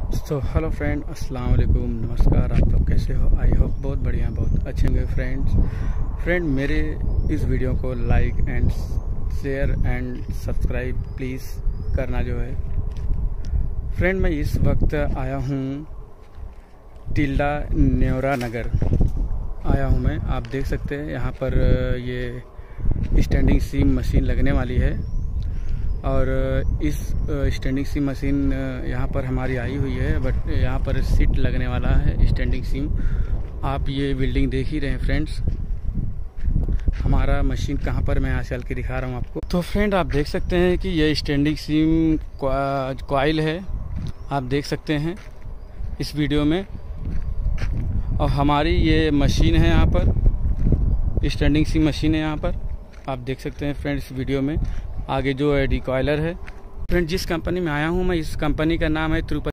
तो hello friend, अस्सलाम वालेकुम, नमस्कार। आप लोग कैसे हो? आई होप बहुत बढ़िया, बहुत अच्छे होंगे फ्रेंड मेरे इस वीडियो को like and share and subscribe please करना जो है। फ्रेंड मैं इस वक्त आया हूँ टिल्डा न्योरा नगर आया हूँ मैं। आप देख सकते हैं यहाँ पर ये स्टैंडिंग सीम मशीन लगने वाली है और इस स्टैंडिंग सीम मशीन यहाँ पर हमारी आई हुई है, बट यहाँ पर सीट लगने वाला है स्टैंडिंग सीम। आप ये बिल्डिंग देख ही रहे हैं फ्रेंड्स। हमारा मशीन कहाँ पर, मैं यहाँ से चल के दिखा रहा हूँ आपको। तो फ्रेंड आप देख सकते हैं कि ये स्टैंडिंग सीम कॉइल है, आप देख सकते हैं इस वीडियो में। और हमारी ये मशीन है, यहाँ पर स्टैंडिंग सीम मशीन है यहाँ पर, आप देख सकते हैं फ्रेंड इस वीडियो में। आगे जो है डिकॉइलर है। फ्रेंड जिस कंपनी में आया हूँ मैं, इस कंपनी का नाम है तिरुपति।